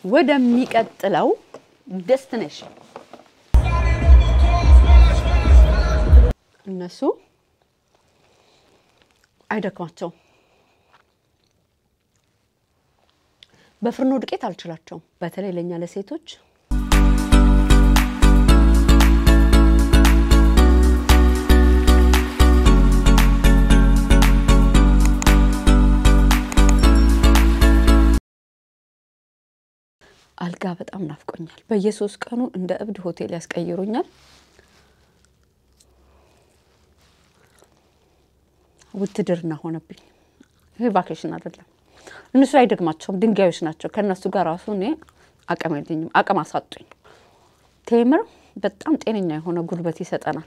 ወደሚቀጥለው ዴስቲኔሽን እነሱ አይደክማቸው በፍርኖ ዱቄት አልችላቸው በተለይ ለኛ ለሴቶች አልጋ በጣም ናፍቆኛል በየሶስት ቀኑ እንደ እብድ ሆቴል ያስቀይሩኛል ውትድርና ሆነብኝ ይሄ ቫኬሽን አይደለም እነሱ አይደግማቸውም ድንጋዮች ናቸው ከነሱ ጋር ራሱ እኔ አቅም የለኝም አቅም አሳጡኝ ቴምር በጣም ጤነኛ የሆነ ጉልበት ይሰጠናል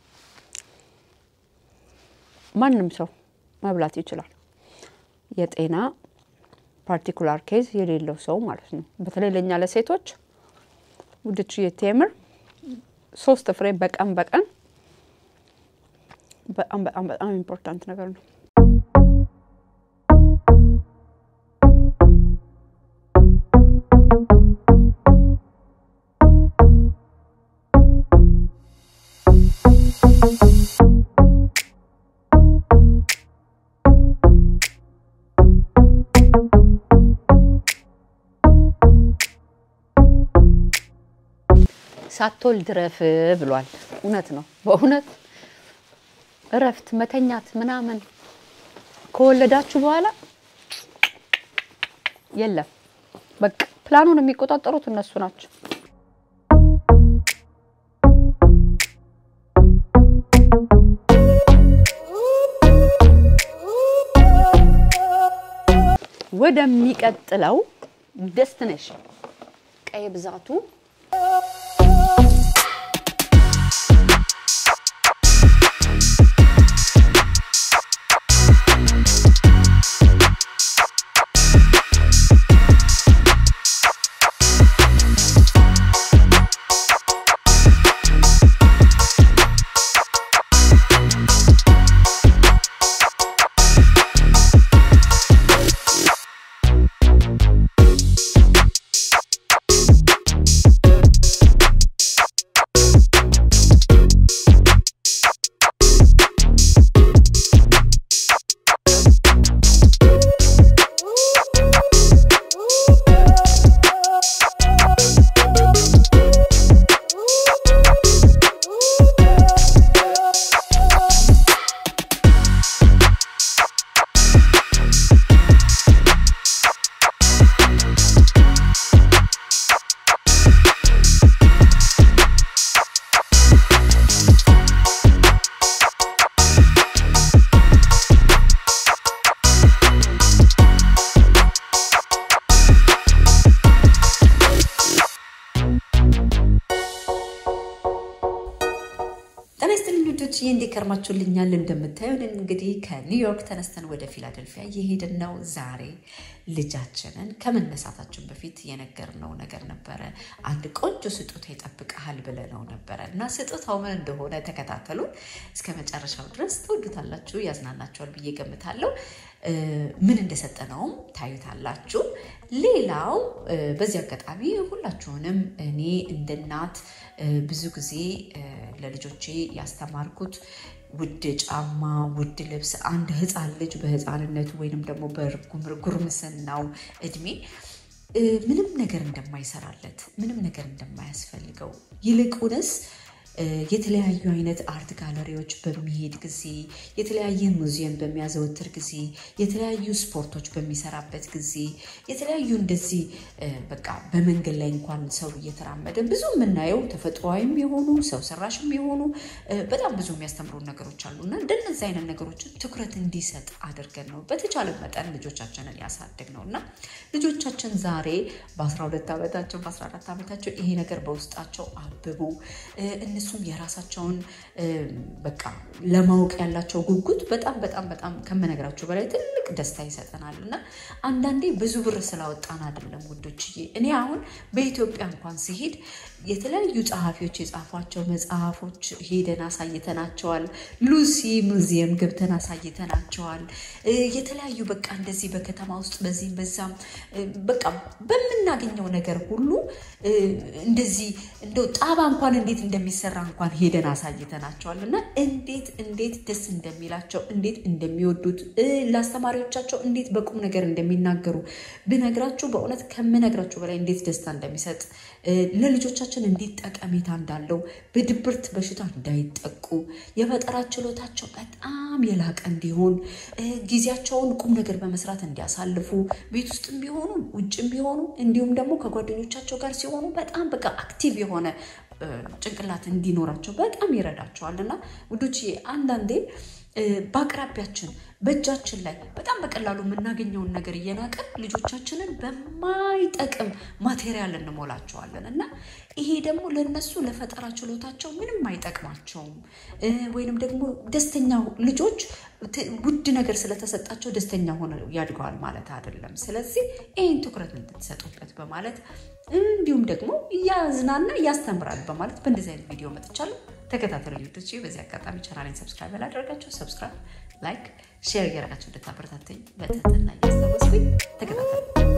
ማንንም ሰው መብላት ይችላል የጤና ፓርቲኩላር ኬዝ የሌለው ሰው ማለት ነው በተለይ ለኛ ለሴቶች ውድች የቴምር 3 ፍሬ በቀን በጣም ኢምፖርታንት ነገር ነው ሳቶል ድረፍ ብሏል እውነት ነው በእውነት እረፍት መተኛት ምናምን ከወለዳችሁ በኋላ የለም በቃ ፕላኑን የሚቆጣጠሩት እነሱ ናቸው ወደሚቀጥለው ዴስቲኔሽን ቀይ ብዛቱ ከርማችሁልኛል እንደምታዩን እንግዲህ ከኒውዮርክ ተነስተን ወደ ፊላደልፊያ እየሄድን ነው ዛሬ ልጃችንን ከመነሳታችን በፊት የነገርነው ነገር ነበር አንድ ቆንጆ ስጦታ ይጠብቃል ብለነው ነበርና ስጦታው ምን እንደሆነ ተከታተሉ እስከመጨረሻው ድረስ ተወዱታላችሁ ያዝናናችኋል ብዬ ገምታለሁ ምን እንደሰጠነው ታዩታላችሁ ሌላው በዚህ አጋጣሚ ሁላችሁንም እኔ እንደናት ብዙ ጊዜ ለልጆቼ ያስተማርኩት ውድ ጫማ ውድ ልብስ አንድ ህፃን ልጅ በህፃንነቱ ወይንም ደግሞ በጉርምስናው እድሜ ምንም ነገር እንደማይሰራለት ምንም ነገር እንደማያስፈልገው ይልቁንስ የተለያዩ አይነት አርት ጋለሪዎች በሚሄድ ጊዜ የተለያየ ሙዚየም በሚያዘወትር ጊዜ የተለያዩ ስፖርቶች በሚሰራበት ጊዜ የተለያዩ እንደዚህ በቃ በመንገድ ላይ እንኳን ሰው እየተራመደ ብዙ ምናየው ተፈጥሯዊም የሆኑ ሰው ሰራሽም የሆኑ በጣም ብዙ የሚያስተምሩ ነገሮች አሉና እንደነዚህ አይነት ነገሮችን ትኩረት እንዲሰጥ አድርገን ነው በተቻለ መጠን ልጆቻችንን ያሳድግነውና ልጆቻችን ዛሬ በ12 ዓመታቸው በ14 ዓመታቸው ይሄ ነገር በውስጣቸው አብቦ እነሱም የራሳቸውን በቃ ለማወቅ ያላቸው ጉጉት በጣም ከመነግራችሁ በላይ ትልቅ ደስታ ይሰጠናልና አንዳንዴ ብዙ ብር ስላወጣን አይደለም ውዶችዬ እኔ አሁን በኢትዮጵያ እንኳን ሲሄድ የተለያዩ ጸሐፊዎች የጻፏቸው መጽሐፎች ሄደን አሳይተናቸዋል ሉሲ ሙዚየም ገብተን አሳይተናቸዋል የተለያዩ በቃ እንደዚህ በከተማ ውስጥ በዚህም በዛም በቃ በመናገኘው ነገር ሁሉ እንደዚህ እንደው ጣባ እንኳን እንዴት እንደሚሰራ እንኳን ሄደን አሳይተናቸዋልና እንዴት ደስ እንደሚላቸው እንዴት እንደሚወዱት ለአስተማሪዎቻቸው እንዴት በቁም ነገር እንደሚናገሩ ብነግራችሁ በእውነት ከመነግራችሁ በላይ እንዴት ደስታ እንደሚሰጥ ለልጆቻችን እንዴት ጠቀሜታ እንዳለው በድብርት በሽታ እንዳይጠቁ የፈጠራ ችሎታቸው በጣም የላቀ እንዲሆን ጊዜያቸውን ቁም ነገር በመስራት እንዲያሳልፉ ቤት ውስጥም ቢሆኑ ውጭም ቢሆኑ እንዲሁም ደግሞ ከጓደኞቻቸው ጋር ሲሆኑ በጣም በቃ አክቲቭ የሆነ ጭንቅላት እንዲኖራቸው በጣም ይረዳቸዋልና ውዶቼ አንዳንዴ ባቅራቢያችን በእጃችን ላይ በጣም በቀላሉ የምናገኘውን ነገር እየናቀን ልጆቻችንን በማይጠቅም ማቴሪያል እንሞላቸዋለን እና ይሄ ደግሞ ለነሱ ለፈጠራ ችሎታቸው ምንም አይጠቅማቸውም ወይንም ደግሞ ደስተኛ ልጆች ውድ ነገር ስለተሰጣቸው ደስተኛ ሆነው ያድጋሉ ማለት አይደለም ስለዚህ ይሄን ትኩረት እንድትሰጡበት በማለት እንዲሁም ደግሞ ያዝናና ያስተምራል በማለት በእንደዚህ አይነት ቪዲዮ መጥቻለሁ ተከታተሉ ልጆች በዚህ አጋጣሚ ቻናሌን ሰብስክራይብ አድርጋችሁ ሰብስክራይብ ላይክ ሼር ያደርጋችሁ እንድታበረታቱኝ በትህትና እያስታወስኩኝ ተከታተሉ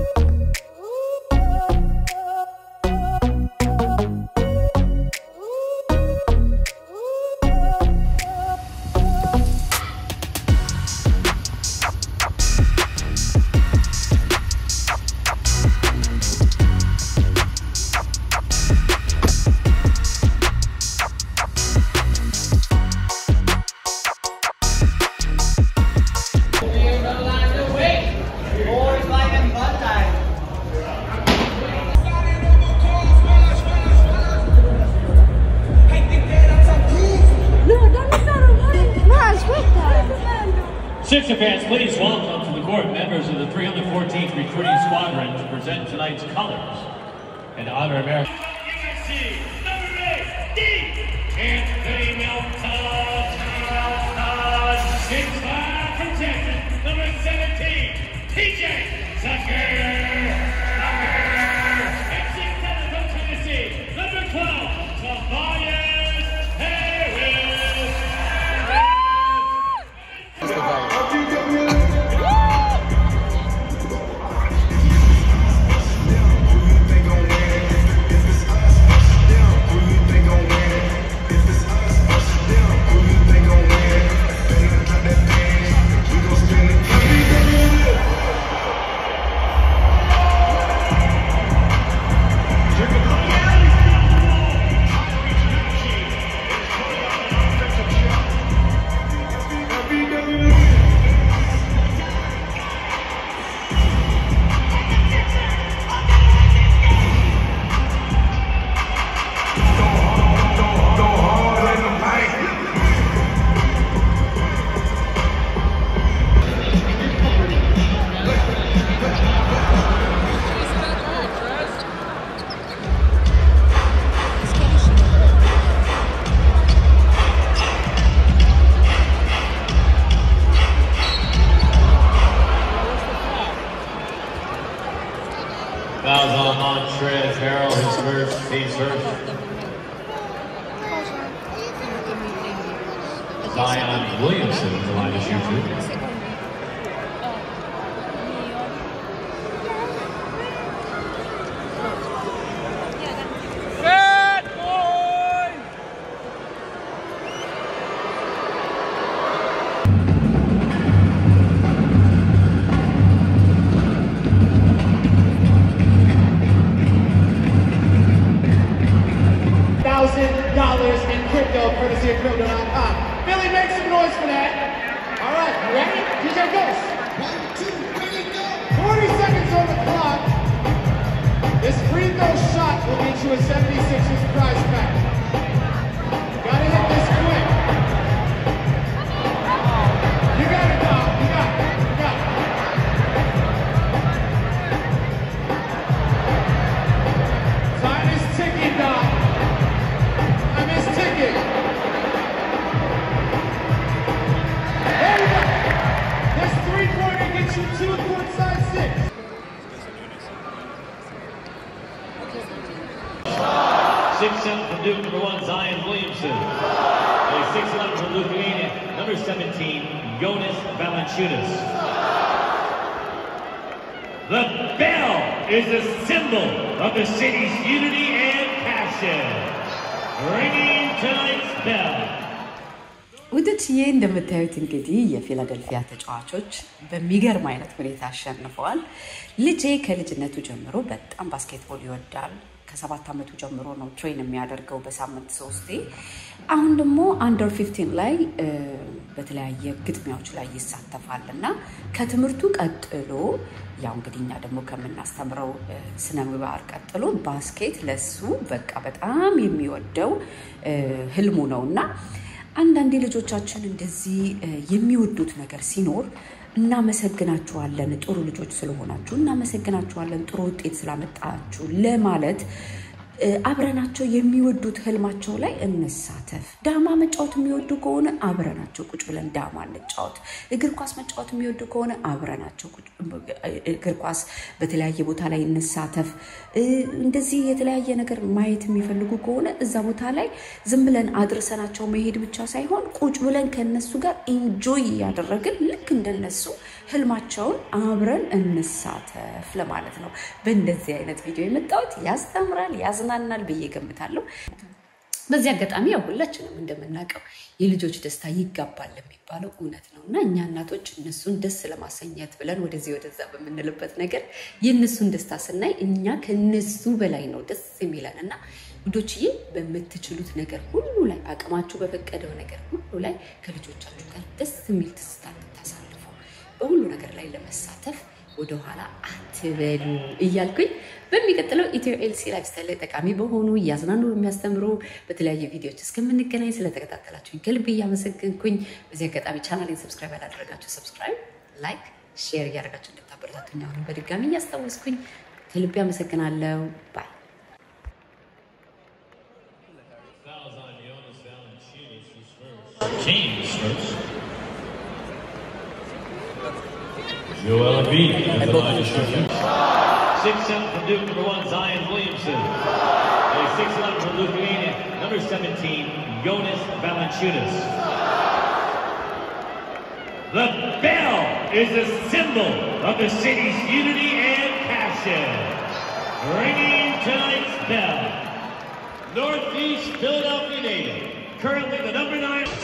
Sixer fans, please welcome to the court members of the 314th Recruiting Squadron to present tonight's colors and honor America. Number 8, D. Anthony Melton. 6'5" from Texas. Number 17, PJ Tucker. And 6'7" from Tennessee. Number 12, Tobias Harris. Fouls on Montrez Harrell, his first, team's first. Zion Williamson is the line to shoot too. $1,000 in crypto, courtesy of Crypto.com. Billy, make some noise for that. All right, you ready? DJ goes. 1, 2, 3, go. 40 seconds on the clock. This free throw shot will get you a 76ers prize pack. Gotta hit this quick. You got it, Dom. You got it. You got it. Time is ticking, Dom. Time is ticking. 6'7" from Duke, number 1, Zion Williamson. A 6'11" from Lithuania, number 17, Jonas Valanciunas. The bell is a symbol of the city's unity and passion. Ringing tonight's bell. ውድትዬ እንደምታዩት እንግዲህ የፊላደልፊያ ተጫዋቾች በሚገርም አይነት ሁኔታ አሸንፈዋል። ልጄ ከልጅነቱ ጀምሮ በጣም ባስኬትቦል ይወዳል። ከ7 ዓመቱ ጀምሮ ነው ትሬን የሚያደርገው በሳምንት 3 አሁን ደግሞ አንደር 15 ላይ በተለያየ ግጥሚያዎች ላይ ይሳተፋልና ከትምርቱ ቀጥሎ ያው እንግዲህኛ ደግሞ ከምናስተምረው ስነ ምግባር ቀጥሎ ባስኬት ለሱ በቃ በጣም የሚወደው ህልሙ ነውና አንዳንዴ ልጆቻችን እንደዚህ የሚወዱት ነገር ሲኖር እናመሰግናችኋለን ጥሩ ልጆች ስለሆናችሁ እናመሰግናችኋለን ጥሩ ውጤት ስላመጣችሁ ለማለት አብረናቸው የሚወዱት ህልማቸው ላይ እንሳተፍ ዳማ መጫወት የሚወዱ ከሆነ አብረናቸው ቁጭ ብለን ዳማ እንጫወት እግር ኳስ መጫወት የሚወዱ ከሆነ አብረናቸው እግር ኳስ በተለያየ ቦታ ላይ እንሳተፍ እንደዚህ የተለያየ ነገር ማየት የሚፈልጉ ከሆነ እዛ ቦታ ላይ ዝም ብለን አድርሰናቸው መሄድ ብቻ ሳይሆን ቁጭ ብለን ከነሱ ጋር ኢንጆይ ያደረግን ልክ እንደነሱ ህልማቸውን አብረን እንሳተፍ ለማለት ነው በእንደዚህ አይነት ቪዲዮ የመጣሁት ያስተምራል ያዝናናል ብዬ ገምታለሁ በዚህ አጋጣሚ ያው ሁላችንም እንደምናቀው የልጆች ደስታ ይጋባል የሚባለው እውነት ነውና እኛ እናቶች እነሱን ደስ ለማሰኘት ብለን ወደዚህ ወደዛ በመንልበት ነገር የነሱን ደስታ ስናይ እኛ ከነሱ በላይ ነው ደስ የሚለንና ውዶችዬ በመትችሉት ነገር ሁሉ ላይ አቅማችሁ በፈቀደው ነገር ሁሉ ላይ ከልጆቻችሁ ጋር ደስ የሚል ትስታ ታሳልፉ በሁሉ ነገር ላይ ለመሳተፍ ወደ ኋላ አትበሉ እያልኩኝ በሚቀጥለው ኢትዮ ኤልሲ ላይፍስታይል ላይ ጠቃሚ በሆኑ ያዝናኑ የሚያስተምሩ በተለያየ ቪዲዮዎች እስከምንገናኝ ስለተከታተላችሁኝ ከልብ ያመሰግንኩኝ በዚህ አጋጣሚ ቻናሌን ሰብስክራይብ ያላደረጋችሁ ሰብስክራይብ ላይክ ሼር ያደርጋችሁ እንድታበረታቱኝ አሁን በድጋሚ ያስታውስኩኝ ከልብ ያመሰግናለሁ ባይ James first. Joel Embiid is the line to shoot. 6'7" from Duke, number 1, Zion Williamson. A 6'11" from Lithuania, number 17, Jonas Valanciunas. The bell is a symbol of the city's unity and passion. Ringing tonight's bell. Northeast Philadelphia native, currently the number 9.